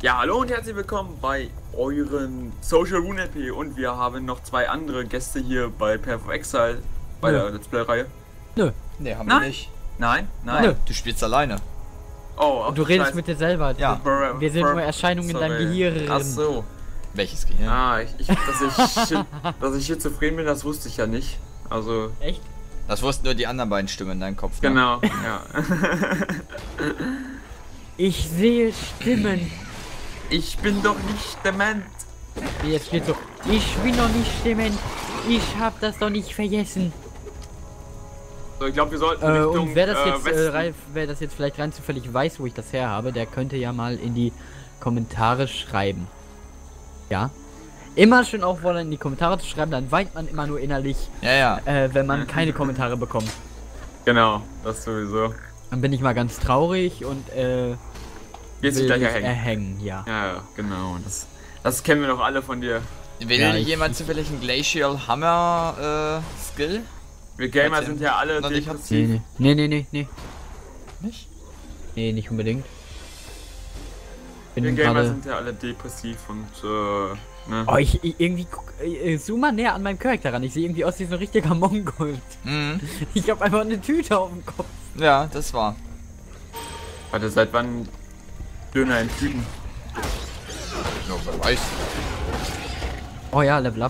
Ja, hallo und herzlich willkommen bei euren Social Rune LP und wir haben noch zwei andere Gäste hier bei Path of Exile bei der Let's Play-Reihe. Nö. Nee, haben wir nicht. Nein? Nö. Du spielst alleine. Oh, Du redest mit dir selber. Ja. Wir sind nur Erscheinungen in deinem Gehirn. Ach so. Welches Gehirn? Ah, dass ich schizophren bin, das wusste ich ja nicht. Also. Echt? Das wussten nur die anderen beiden Stimmen in deinem Kopf. Ne? Genau, ja. Ich sehe Stimmen. Ich bin doch nicht dement. Jetzt steht so, ich bin noch nicht Stimmen. Ich hab das doch nicht vergessen. So, ich glaube, wir sollten Richtung, und wer das jetzt, Westen. wer das jetzt vielleicht rein zufällig weiß, wo ich das her habe, der könnte ja mal in die Kommentare schreiben. Ja. Immer schön auffordern, in die Kommentare zu schreiben, dann weint man immer nur innerlich, Ja. wenn man keine Kommentare bekommt. Genau, das sowieso. Dann bin ich mal ganz traurig und Jetzt will gleich mich erhängen. erhängen, ja. Ja, genau. Das kennen wir doch alle von dir. Will Ja, jemand zufällig einen Glacial Hammer Skill? Wir Gamer Warte. sind ja alle Noch nicht depressiv. Nee, Nicht? Nee, nicht unbedingt. Wir Bin Gamer gerade. sind ja alle depressiv und ne? Oh, ich irgendwie zoom mal näher an meinem Charakter ran. Ich sehe irgendwie aus wie so ein richtiger Mongol. Mhm. Ich habe einfach eine Tüte auf dem Kopf. Ja, das war. Warte, seit wann Döner in Tüten? Ja, wer weiß. Oh ja, Level up.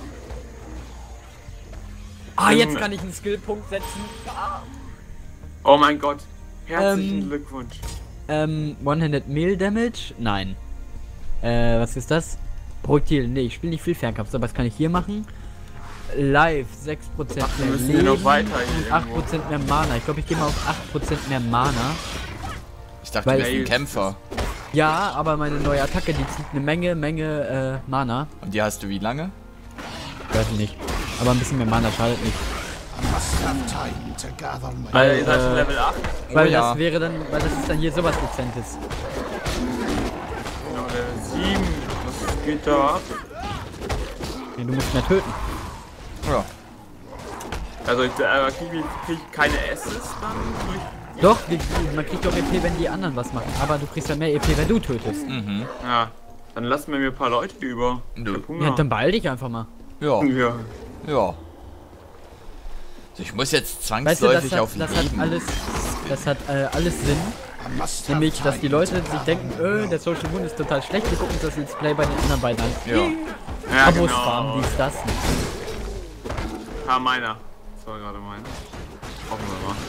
Ah, jetzt kann ich einen Skillpunkt setzen. Oh mein Gott. Herzlichen Ähm, Glückwunsch. One-Handed Meal Damage? Nein. Was ist das? Projektil. Nee, ich spiele nicht viel Fernkampf. So, was kann ich hier machen? Live, 6% Ach, wir mehr müssen hier noch Leben weiter hier und 8% mehr Mana. Ich glaube, ich gehe mal auf 8% mehr Mana. Ich dachte, Weil- du bist ein Kämpfer. Ja, aber meine neue Attacke, die zieht eine Menge Mana. Und die hast du wie lange? Weiß ich nicht. Aber ein bisschen mehr Mana schadet nicht. Alter, ihr seid schon Level 8. Weil ja. das wäre dann, weil das ist dann hier sowas Dezentes. Genau, Level 7. Was geht da ab? Nee, du musst mehr töten. Ja. Also, krieg ich keine Esses dann durch. Doch, man kriegt doch EP, wenn die anderen was machen. Aber du kriegst ja mehr EP, wenn du tötest. Mhm. Ja, dann lassen wir mir ein paar Leute über. Nö. Ich hab Ja, Hunger. dann beeil dich einfach mal. Ja. Ja. Ja. So, ich muss jetzt Weißt du, zwangsläufig auf das hat Leben. das hat alles Sinn. Nämlich, dass die Leute sich denken, der Social Moon ist total schlecht, wir gucken uns das Let's Play bei den anderen beiden an. Ja. Ja, Abos genau. farmen, dies, das. Ah, meiner. Das war gerade meiner. Hoffen wir mal.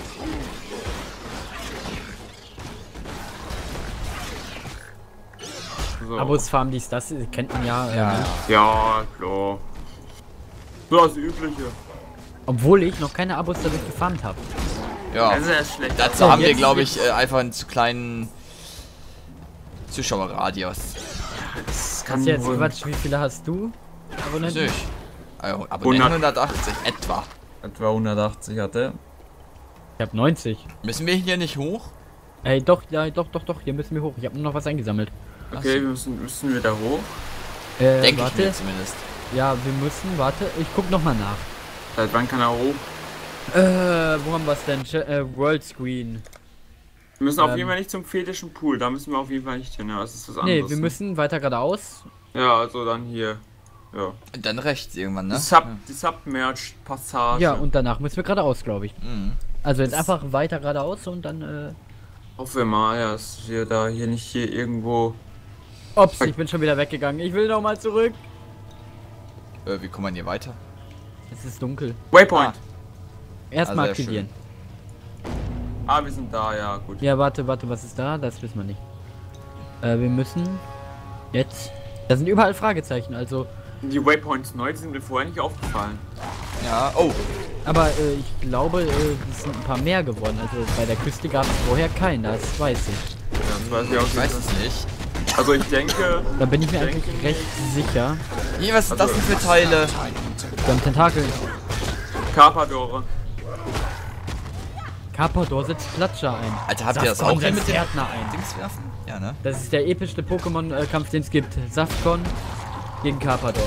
So. Abos farmen, dies, das, kennt man ja. Ja. Ja, klar. So das Übliche. Obwohl ich noch keine Abos dadurch gefarmt habe. Ja. Das ist ja schlecht. Dazu So, haben wir, jetzt- glaube ich, einfach einen zu kleinen Zuschauerradius. Das Kannst du jetzt Quatsch, wie viele hast du? Weiß Abonnenten? nicht. Abonnenten 180 etwa. Etwa 180 hatte. Ich hab 90. Müssen wir hier nicht hoch? Ey, doch, hier müssen wir hoch. Ich habe nur noch was eingesammelt. Okay, müssen wir da hoch? Denke ich warte. mir zumindest. Ja, wir müssen, warte, ich guck noch mal nach. Seit wann kann er hoch? Wo haben wir es denn? World Screen. Wir müssen auf Ähm. jeden Fall nicht zum fetischen Pool, da müssen wir auf jeden Fall nicht hin, ja, das ist was Nee, anderes. wir müssen weiter geradeaus. Ja, also dann hier. Ja. Und dann rechts irgendwann, ne? Die Submerged-Passage. Ja, und danach müssen wir geradeaus, glaube ich. Mhm. Also jetzt einfach weiter geradeaus und dann, Hoffen wir mal, ja, dass wir da hier nicht hier irgendwo... Ups, ich bin schon wieder weggegangen. Ich will noch mal zurück. Wie kommt man hier weiter? Es ist dunkel. Waypoint! Erstmal sehr schön. aktivieren. Ah, wir sind da, ja, gut. Ja, warte, was ist da? Das wissen wir nicht. Wir müssen jetzt... Da sind überall Fragezeichen, also... Die Waypoints neu, die sind mir vorher nicht aufgefallen. Ja, oh. Aber ich glaube, es sind ein paar mehr geworden. Also bei der Küste gab es vorher keinen, das weiß ich. Ja, das weiß ich auch Ich weiß es nicht. Also ich denke... Da bin ich mir Denke eigentlich nicht. recht sicher. Hier, was sind das denn für Teile? Wir haben Tentakel. Carpadore. Carpador setzt Platscher ein. Alter, habt ihr das Safkon auch hier mit setzt dem Gärtner ein. Dings werfen? Ja, ne? Das ist der epischste Pokémon-Kampf, den es gibt. Safkon gegen Carpador.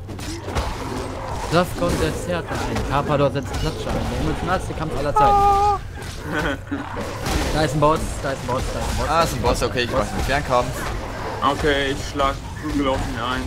Safkon setzt Gärtner ein. Carpador setzt Platscher ein. Der emotionalste Kampf aller Zeiten. Da ist ein Boss, da ist ein Boss, da ist ein Boss. Ah, ist ein Boss, okay, ich mach den Fernkampf. Okay, ich schlag Prügel auf ihn ein.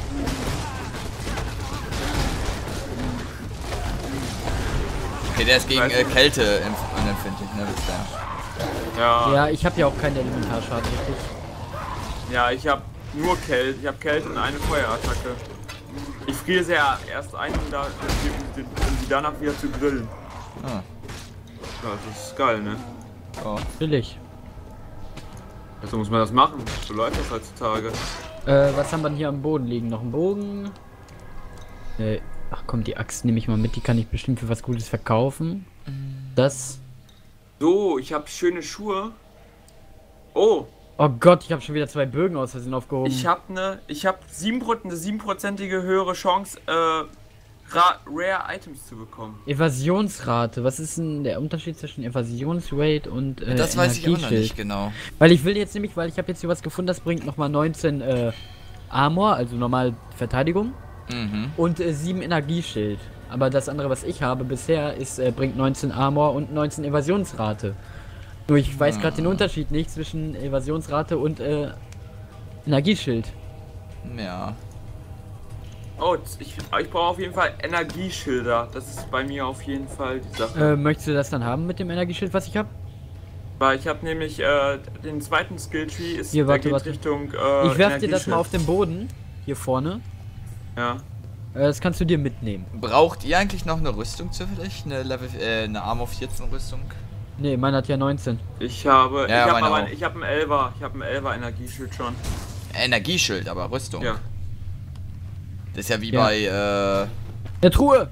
Okay, der ist gegen Kälte unempfindlich, ne? Wisst ihr? Ja, Ja, ich habe ja auch keinen Elementarschaden, richtig? ja, ich habe nur Kälte. Ich habe Kälte und eine Feuerattacke. Ich friere sie ja erst ein, um sie danach wieder zu grillen. Ah. Ja, das ist geil, ne? Oh. Natürlich. Also muss man das machen. So läuft das heutzutage. Was haben wir denn hier am Boden liegen? Noch ein Bogen? Ach komm, die Axt nehme ich mal mit, die kann ich bestimmt für was Gutes verkaufen. Das. So, ich habe schöne Schuhe. Oh, Oh Gott, ich habe schon wieder 2 Bögen aus Versehen aufgehoben. ich habe eine 7%ige höhere Chance, Rare Items zu bekommen. Evasionsrate. Was ist denn der Unterschied zwischen Evasionsrate und Das weiß ich auch noch Energieschild? nicht genau. Weil ich will jetzt nämlich, weil ich habe jetzt hier was gefunden, das bringt nochmal 19 Armor, also normal Verteidigung, und 7 Energieschild. Aber das andere, was ich habe bisher, ist bringt 19 Armor und 19 Evasionsrate. Nur ich weiß gerade den Unterschied nicht zwischen Evasionsrate und Energieschild. Ja. Oh, ich brauche auf jeden Fall Energieschilder. Das ist bei mir auf jeden Fall die Sache. Möchtest du das dann haben mit dem Energieschild, was ich habe? Weil ich habe nämlich den zweiten Skilltree ist Hier, warte, geht warte. Richtung Ich werf dir das Energieschild. mal auf den Boden, hier vorne. Ja. Das kannst du dir mitnehmen. Braucht ihr eigentlich noch eine Rüstung zufällig? Eine Armor 14 Rüstung? Ne, meiner hat ja 19. Ich habe Ja, ich meine habe auch. ich habe einen 11er, Energieschild schon. Energieschild, aber Rüstung. Ja. Das ist ja wie Ja. bei, Eine Truhe!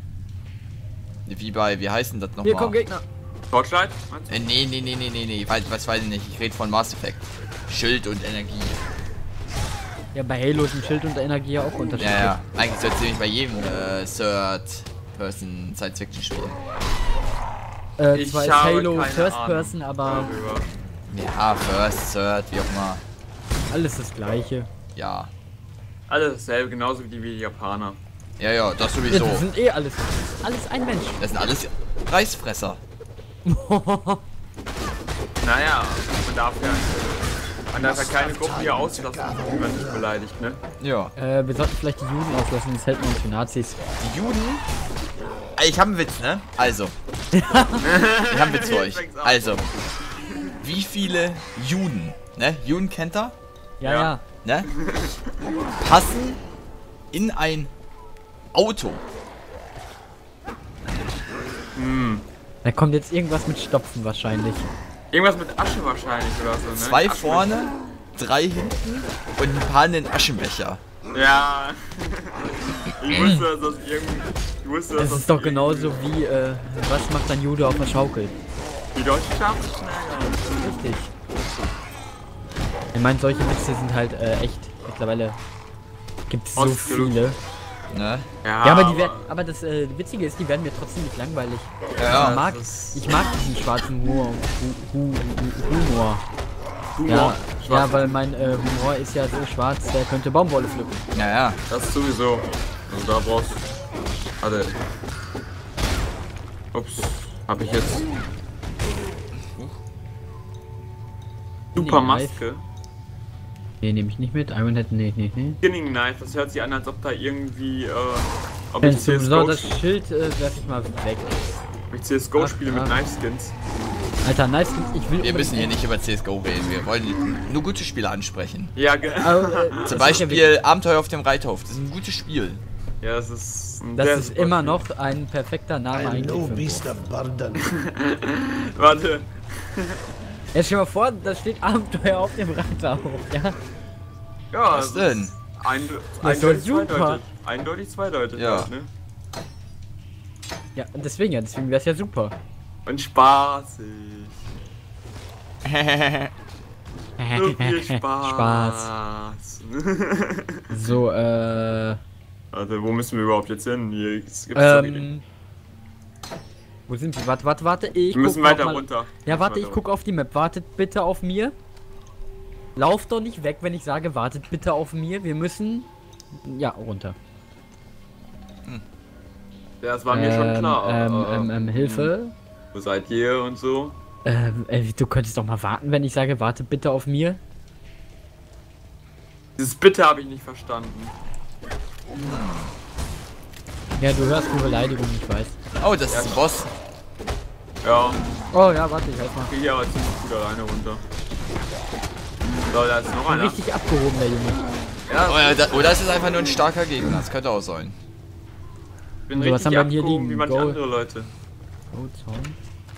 wie heißt denn das nochmal? Hier kommen Gegner. Torchlight? Meinst du? Nee, was weiß ich nicht. Ich rede von Mass Effect. Schild und Energie. Ja, bei Halo sind Schild und Energie ja auch unterschiedlich. Ja. Eigentlich sollte es nämlich bei jedem Third-Person Science-Fiction-Spiel. Ich Zwar ist habe Halo keine First Ahnung Person, aber darüber. Ja, First, Third, wie auch immer. alles das gleiche. Ja. Alles dasselbe, genauso wie die Japaner. Ja, das Ja, sowieso. das sind alles ein Mensch. Das sind alles Reisfresser. Naja, man darf ja keine Gruppen hier auslassen, die man nicht beleidigt, ne? Ja. Wir sollten vielleicht die Juden auslassen, sonst hält man uns für Nazis. Die Juden? Ich habe einen Witz, ne? Also. Ich habe einen Witz für euch. Also. Wie viele Juden, ne? Juden kennt ihr? Ja. Ne? Passen in ein Auto. Da kommt jetzt irgendwas mit Stopfen wahrscheinlich. Irgendwas mit Asche wahrscheinlich oder so, ne? 2 Asche- vorne, 3 hinten und ein paar in den Aschenbecher. Ja. Ich wusste, dass das irgendwie. Ich wusste, dass Das ist doch genauso wie, was macht ein Jude auf der Schaukel? Die Deutschen schaffen es schnell. Richtig. Ich meine, solche Witze sind halt echt mittlerweile gibt es so Ausgelutscht. viele. Ne? Ja, aber das Witzige ist, die werden mir trotzdem nicht langweilig. Ja, Ich mag diesen schwarzen Humor. Humor. Ja, weil mein Humor ist ja so schwarz, der könnte Baumwolle pflücken. Ja. Das ist sowieso. Also da brauchst du. Warte. Ups. Hab ich jetzt. Super Maske. Nee, nehme ich nicht mit. Ironhead, nee. Skinning Knife, das hört sich an, als ob da irgendwie. Ob ich So, CSGO, das Schild werf ich mal weg. ob ich CSGO spiele mit Knife Skins. Alter, nice. Ich will Wir müssen hier nicht über CSGO reden. Wir wollen nur gute Spiele ansprechen. Ja, Zum Beispiel Abenteuer auf dem Reiterhof. Das ist ein gutes Spiel. ja, das ist. Ein Das sehr ist super immer Spiel. noch ein perfekter Name eigentlich. No für ein beast of burden. Warte. Ja, stell dir mal vor, da steht Abenteuer auf dem Reiterhof, ja? Ja, Was das denn? ist Das ist doch eindeutig super. zweideutig. Eindeutig zweideutig. Ja. Halt, ne? Ja, und deswegen wäre es ja super. Und spaßig. So viel Spaß. Spaß. So, Warte, wo müssen wir überhaupt jetzt hin? Hier gibt's doch nicht. Wo sind wir? Warte, ich Wir müssen guck weiter noch mal- runter. Ja, warte, ich guck auf die Map. Wartet bitte auf mir. Lauft doch nicht weg, wenn ich sage, wartet bitte auf mir. Wir müssen, ja, runter. Ja, das war mir schon klar. Hilfe. Wo seid ihr und so? Du könntest doch mal warten, wenn ich sage, wartet bitte auf mir. Dieses Bitte habe ich nicht verstanden. Ja, du hörst die Beleidigung, ich weiß. Oh, das ist ein Boss. Ja, Oh ja, warte, ich halt mal. kriege ich aber ziemlich gut alleine runter. So, da ist noch einer. Richtig abgehoben, der Junge. Ja, Oh, ja, oder ist es einfach nur ein starker Gegner? Das könnte auch sein. ich bin So, was richtig haben wir denn hier abgehoben liegen? wie manche Go. andere Leute. Oh, Zaun.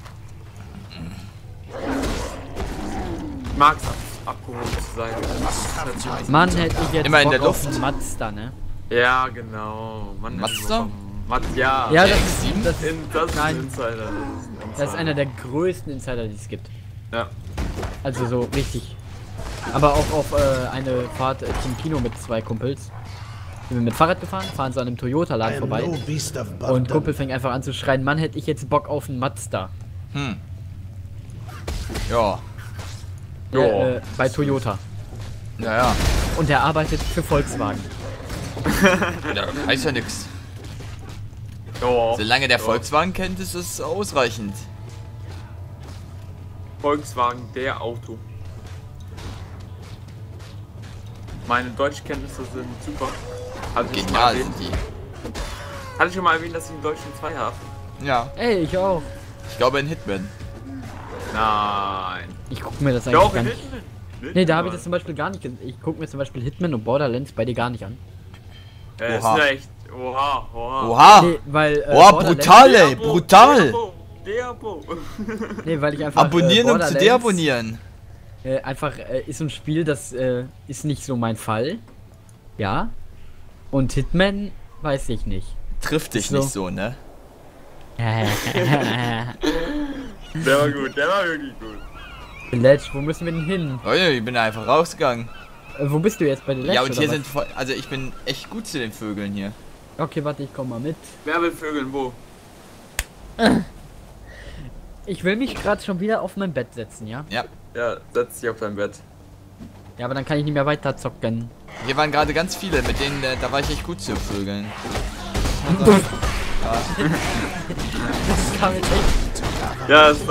Ich mag's abgehoben zu sein. Mann, hätte ich jetzt Immer in der Bock auf Luft. einen Mazda, ne? Ja, genau. Mann, Mazda? Ja. Ja, Der das X7? ist, das, Das ist ein Nein. Insider. das ist einer der größten Insider, die es gibt. Ja. Also so richtig. Aber auch auf eine Fahrt zum Kino mit 2 Kumpels. Sind wir mit Fahrrad gefahren, fahren so an einem Toyota-Laden vorbei. Und Kumpel fängt einfach an zu schreien, Mann, hätte ich jetzt Bock auf einen Mazda. Ja. Bei Toyota. Naja. Und er arbeitet für Volkswagen. Ja, heißt ja nix. Ja. Solange der Volkswagen kennt, ist es ausreichend. Volkswagen, der Auto. Meine Deutschkenntnisse sind super. Hatte ich schon mal Genial erwähnt. sind die. Hatte ich schon mal erwähnt, dass ich einen Deutschen 2 habe? Ja. Ey, ich auch. Ich glaube in Hitman. Nein. Ich guck mir das eigentlich Doch, gar in nicht. Hitman. Nee, da habe ich das zum Beispiel gar nicht. Ich guck mir zum Beispiel Hitman und Borderlands bei dir gar nicht an. Das Oha. ist echt. Oha, oha. Oha! Nee, weil. Boah, Borderlands- brutal, ey! Brutal! Derbo. Nee, weil ich einfach. Abonnieren um zu Borderlands, deabonnieren. Einfach ist so ein Spiel, das ist nicht so mein Fall. Ja. Und Hitman weiß ich nicht. Trifft dich So. nicht so, ne? Der war gut, der war wirklich gut. Ledge, wo müssen wir denn hin? Oh ja, ich bin einfach rausgegangen. Wo bist du jetzt bei der Ledge? Ja, und oder hier was? sind voll, also ich bin echt gut zu den Vögeln hier. Okay, warte, ich komm mal mit. Wer will Vögeln wo? Ich will mich gerade schon wieder auf mein Bett setzen, ja? Ja. Ja, setz dich auf dein Bett. Ja, aber dann kann ich nicht mehr weiter zocken. Hier waren gerade ganz viele, mit denen, da war ich echt gut zu Vögeln. Das kam jetzt echt. Ja, es soll.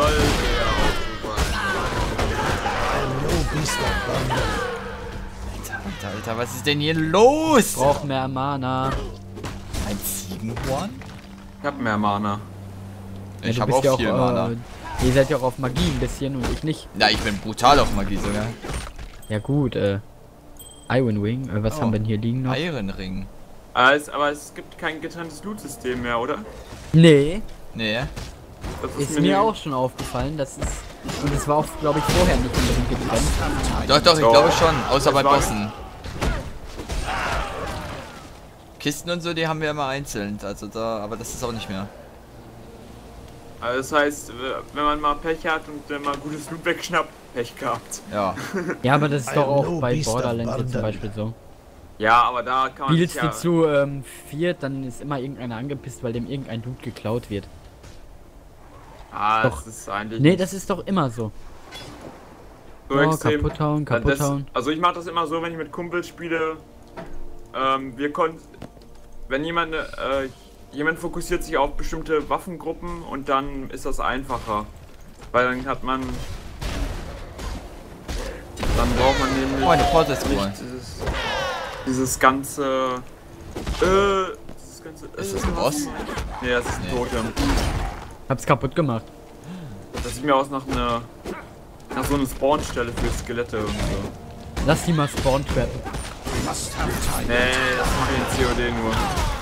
Alter, was ist denn hier los? Braucht mehr Mana. Ein Ziegenhorn? Ich hab mehr Mana. Ja, Ich du habe bist auch ja viel Mana. Ihr seid ja auch auf Magie ein bisschen und ich nicht. Ja, ich bin brutal auf Magie sogar. Ja gut, Iron Wing, was Oh. haben wir denn hier liegen noch? Ironring. Aber es gibt kein getrenntes Loot-System mehr, oder? Nee, Nee. Das ist mir auch schon aufgefallen, das ist. Und das war auch, glaube ich, vorher nicht unbedingt getrennt. Doch, doch, ich Doch. glaube schon. Außer Das bei war- Bossen. Kisten und so, die haben wir immer einzeln. Also da, aber das ist auch nicht mehr. Also das heißt, wenn man mal Pech hat und mal gutes Loot wegschnappt, Pech gehabt. Ja. Ja, aber das ist doch I am auch no bei beast of Borderlands jetzt zum burden. Beispiel so. Ja, aber da kann man Spielst sich ja... du zu viert, dann ist immer irgendeiner angepisst, weil dem irgendein Dude geklaut wird. Das Doch. ist eigentlich Nee, nicht das ist doch immer so. so Oh, extrem. kaputt hauen, Ja, kaputt das, hauen. also ich mache das immer so, wenn ich mit Kumpels spiele. Wenn jemand fokussiert sich auf bestimmte Waffengruppen und dann ist das einfacher. Weil dann hat man... Dann braucht man nämlich Oh, eine Portal-Scroll. nicht dieses ganze... Ist das ein Boss? Nee, das ist ein Nee. Totem. Hab's kaputt gemacht. Das sieht mir aus nach so einer Spawnstelle für Skelette und so. Lass die mal spawn trappen. Nee, das mache ich in COD nur.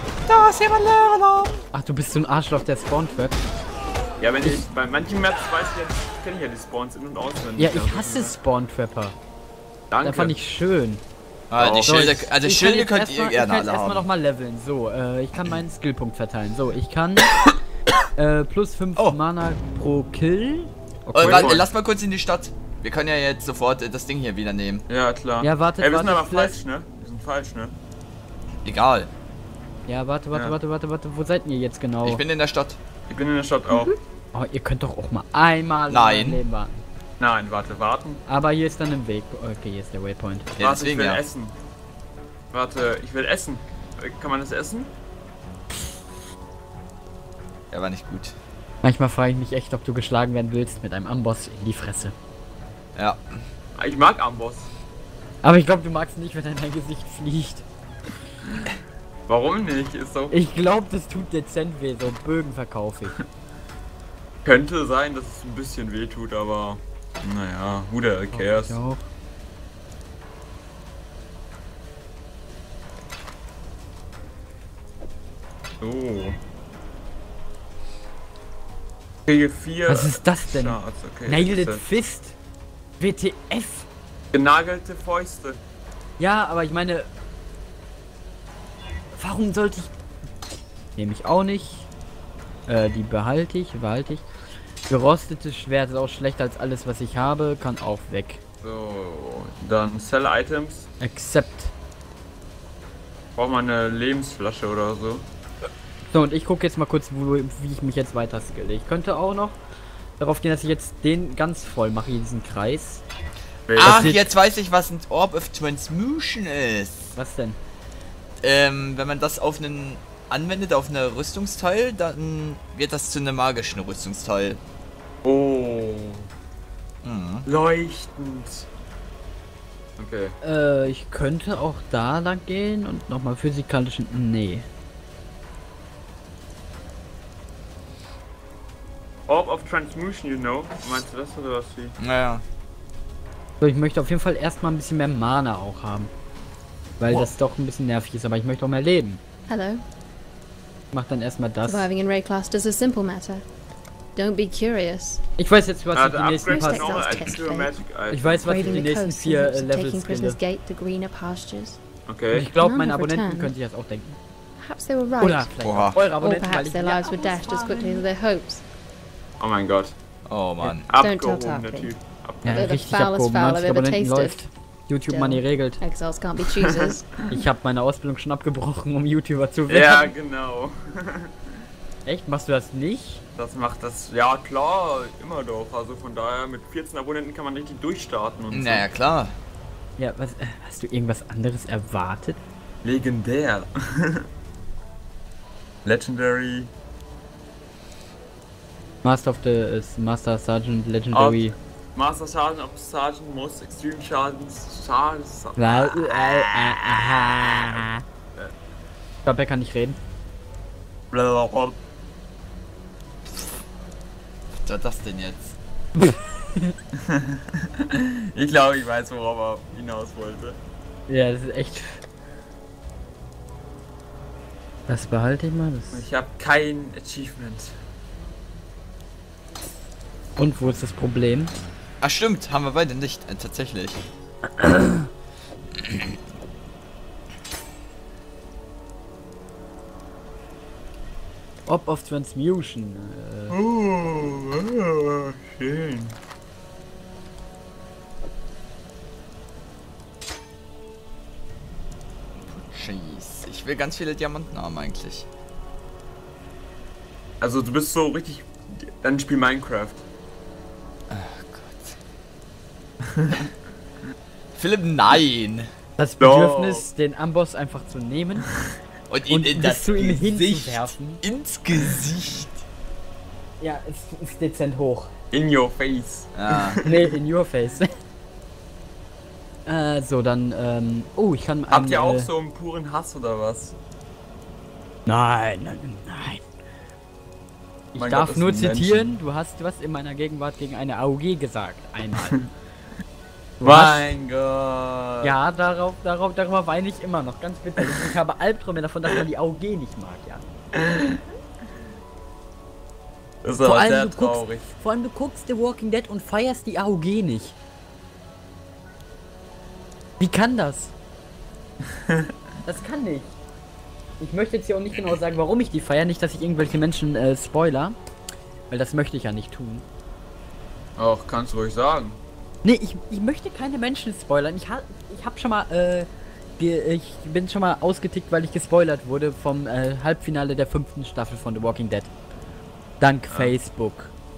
Ach, du bist so ein Arschloch, der spawn trappt. Ja, wenn ich bei manchen Maps weiß ich ja, kenne ich ja die Spawns in- und auswendig. Ja, ich hasse spawn trapper. Danke. Da fand ich schön. Ah, die So, Schilde, also Ich Schilde kann könnt jetzt ihr erstmal- gerne Ich kann jetzt alle erstmal haben. nochmal leveln. So, ich kann meinen Skillpunkt verteilen. So, ich kann plus 5 Oh. Mana pro Kill. Warte, Wait. lass mal kurz in die Stadt. Wir können ja jetzt sofort das Ding hier wieder nehmen. Ja, klar. Ja, warte, Ey, wir sind warte, aber falsch, ne? Wir sind falsch, ne? Egal. Ja, warte, Ja. warte. Wo seid ihr jetzt genau? Ich bin in der Stadt. Ich bin in der Stadt auch. Oh, ihr könnt doch auch mal einmal Nein. in eurem Leben warten. Nein, warte, warten. Aber hier ist dann ein Weg. Okay, hier ist der Waypoint. Ja, Warte, ich deswegen will ja. essen. Warte, ich will essen. Kann man das essen? Ja, war nicht gut. Manchmal frage ich mich echt, ob du geschlagen werden willst mit einem Amboss in die Fresse. Ja. Ich mag Amboss. Aber ich glaube, du magst nicht, wenn er in dein Gesicht fliegt. Warum nicht? Ist doch. Ich glaube, das tut dezent weh, so Bögen verkaufe ich. Könnte sein, dass es ein bisschen weh tut, aber naja, who the cares? Ich auch. So. Kriege 4. Was ist das denn? Schatz, okay. Nailed das It ist Fist. WTF. genagelte Fäuste. Ja, aber ich meine... Warum sollte ich... Nehme ich auch nicht. Die behalte ich. Gerostetes Schwert ist auch schlechter als alles, was ich habe. Kann auch weg. So, dann Sell Items. Accept. Braucht man eine Lebensflasche oder so. So, und ich gucke jetzt mal kurz, wie ich mich jetzt weiter skille. Ich könnte auch noch darauf gehen, dass ich jetzt den ganz voll mache, diesen Kreis. Ach, jetzt weiß ich, was ein Orb of Transmutation ist. Was denn? Wenn man das auf einen anwendet, auf eine Rüstungsteil, dann wird das zu einem magischen Rüstungsteil. Oh. Mhm. Leuchtend. Okay. Ich könnte auch da lang gehen und nochmal physikalischen... Nee. Orb of Transmutation, you know? Meinst du das oder was wie? Naja. So, ich möchte auf jeden Fall erstmal ein bisschen mehr Mana auch haben. Weil das doch ein bisschen nervig ist, aber ich möchte auch mehr leben. Hello. Ich mach dann erstmal das. Surviving in Rayclast is a simple matter. Don't be curious. Ich weiß jetzt, was ich die the nächsten upgrade paar... normal Test add phase. to a magic item. Ich weiß, was ich die Braving the nächsten coast 4 in hopes of Levels taking skille. Prisoners Gate to greener pastures. Okay. Ich glaube, None meine have Abonnenten returned. können sich das auch denken. Perhaps they were right. Oder vielleicht Oha. auch eure Or Abonnenten, weil perhaps ich their ja lives were dashed as quickly as their hopes. Oh mein Gott. Oh Mann. Don't tell Abgehoben, der Tarpey. Typ. Ja, They're the richtig foulest abgehoben. fowl 90 I've ever Abonnenten tasted. läuft. YouTube Money regelt. Exiles can't be choosers. Ich habe meine Ausbildung schon abgebrochen, um YouTuber zu werden. Ja, genau. Echt? Machst du das nicht? Das macht das, ja klar, immer doch. Also von daher, mit 14 Abonnenten kann man richtig durchstarten und Naja, klar. Ja, was, hast du irgendwas anderes erwartet? so. Legendär. Legendary. Master of the Master Sergeant Legendary. Master Schaden of Sergeant, Most Extreme Schadens, Schaden. Ich glaube, er kann nicht reden. Was war das denn jetzt? Ich glaube, ich weiß, worauf er hinaus wollte. Ja, das ist echt. Das behalte ich mal. Das Ich habe kein Achievement. Und wo ist das Problem? Ach stimmt, haben wir beide nicht, tatsächlich. Orb of Transmutation. Oh, schön. Scheiße, ich will ganz viele Diamanten haben eigentlich. Also du bist so richtig. Dann spiel Minecraft. Ach Gott. Philipp, nein! Das Doch. Bedürfnis, den Amboss einfach zu nehmen Und ihn und in bis das zu ihm Gesicht. hinzuwerfen. Ins Gesicht. Ja, es ist dezent hoch. In your face. Ja. Nee, in your face. So, dann, oh, ich kann... Habt ihr auch so einen puren Hass oder was? Nein, nein, nein. Ich Mein darf Gott, das nur sind zitieren, Menschen. du hast was in meiner Gegenwart gegen eine AOG gesagt. Einmal. Du Mein Gott. Ja, darüber weine ich immer noch, ganz bitter. Ich habe Albträume davon, dass man die AOG nicht mag, ja. Das ist aber sehr du traurig. vor allem du guckst The Walking Dead und feierst die AOG nicht. Wie kann das? Das kann nicht. Ich möchte jetzt hier auch nicht genau sagen, warum ich die feiere, nicht, dass ich irgendwelche Menschen spoiler. Weil das möchte ich ja nicht tun. Ach, kannst du ruhig sagen. Nee, ich möchte keine Menschen spoilern. Ich hab schon mal, ich bin schon mal ausgetickt, weil ich gespoilert wurde vom Halbfinale der 5. Staffel von The Walking Dead. Dank Facebook.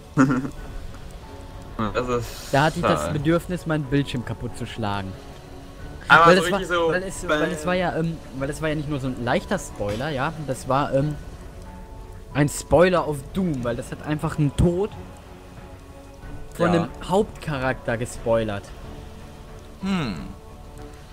Das ist Da hatte ich das schade. Bedürfnis, meinen Bildschirm kaputt zu schlagen. Aber Weil so es war, richtig so. weil es war ja nicht nur so ein leichter Spoiler, ja. Das war ein Spoiler auf Doom, weil das hat einfach einen Tod von Ja. einem Hauptcharakter gespoilert.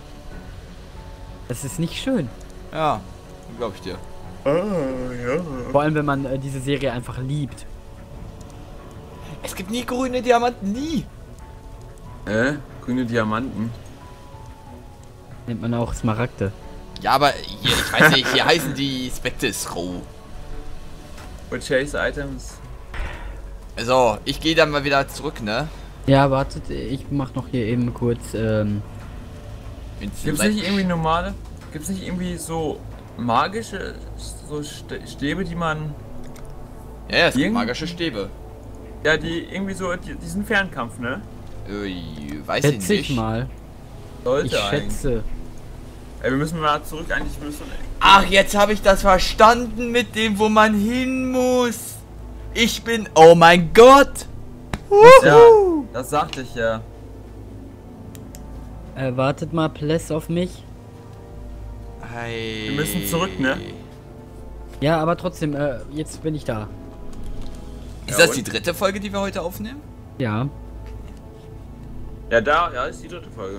Das ist nicht schön. Ja, glaube ich dir. Vor allem, wenn man diese Serie einfach liebt. Es gibt nie grüne Diamanten, nie. Grüne Diamanten. Nennt man auch Smaragde. Ja, aber hier, ich weiß nicht, hier heißen die Spectesro. Purchase Items. So, ich gehe dann mal wieder zurück, ne? Ja, wartet, ich mach noch hier eben kurz, Gibt's nicht irgendwie normale? Gibt's nicht irgendwie so magische so Stäbe, die man... Ja, es gibt magische Stäbe. Ja, die irgendwie so, diesen Fernkampf, ne? Weiß ich schätze nicht. ich mal. Sollte Ich schätze. Ey, wir müssen mal zurück, eigentlich müssen... Ach, jetzt habe ich das verstanden mit dem, wo man hin muss. Ich bin... Oh mein Gott! Ja, das sagte ich ja. Wartet mal, Pless auf mich. Hey. Wir müssen zurück, ne? Ja, aber trotzdem, jetzt bin ich da. Ist das die dritte Folge, die wir heute aufnehmen? Ja. Ja, ist die dritte Folge.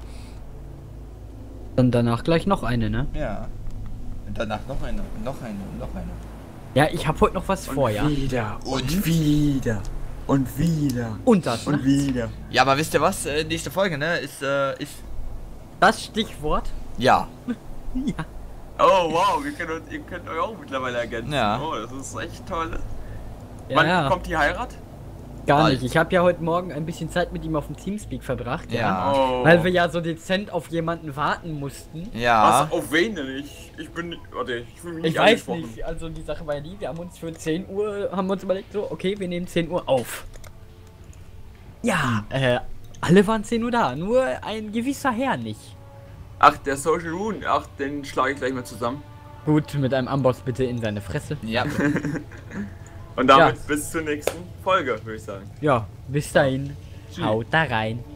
Dann danach gleich noch eine, ne? Ja. Und danach noch eine, noch eine, noch eine. Ja, ich hab heute noch was vor, ja. Wieder und wieder und wieder Und das, und ne? wieder. Ja, aber wisst ihr was? Nächste Folge, ne? Ist Das Stichwort? ja. Ja. Oh wow, ihr könnt euch auch mittlerweile ergänzen. Ja. Oh, das ist echt toll. Ja, Wann ja. kommt die Heirat? Gar Bald. nicht. Ich habe ja heute Morgen ein bisschen Zeit mit ihm auf dem Teamspeak verbracht, Ja. Oh. Weil wir ja so dezent auf jemanden warten mussten. Ja. Was? Auf wen denn? Ich bin... Warte, ich fühle mich Ich nicht weiß angesprochen. nicht, also die Sache war ja die, wir haben uns für 10 Uhr, haben wir uns überlegt, so, okay, wir nehmen 10 Uhr auf. Ja, alle waren 10 Uhr da, nur ein gewisser Herr nicht. Ach, der Social Rune. Ach, den schlage ich gleich mal zusammen. Gut, mit einem Amboss bitte in seine Fresse. Ja. Und damit Ja. bis zur nächsten Folge, würde ich sagen. Ja, bis dahin, haut da rein.